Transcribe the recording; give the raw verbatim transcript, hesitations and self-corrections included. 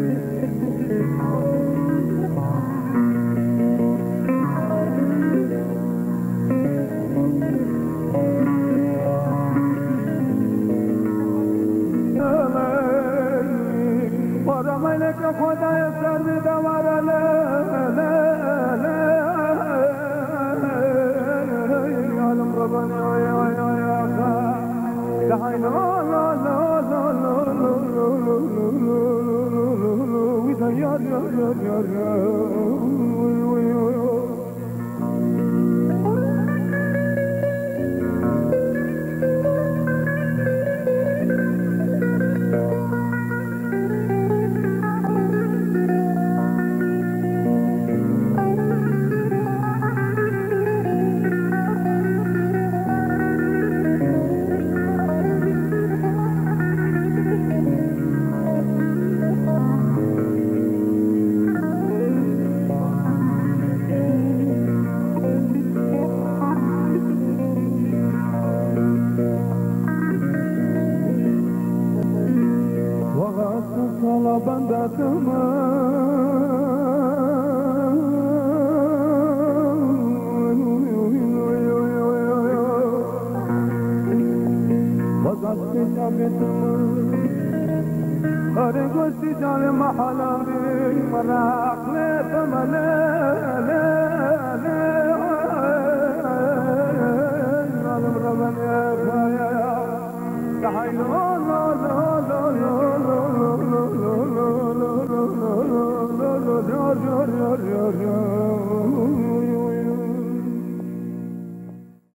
خدای سر دواره عالم ربنا يا يا يا دعي لا لا لا لا لا لا يا يا يا يا بندتما وقت جابتما هر گوشتی جان محلا بی مراق لیتما لی لی لی عالم ربن یا خایا دعای لا لا لا لا لا لا لا لا لا لا لا لا لا لا لا لا لا لا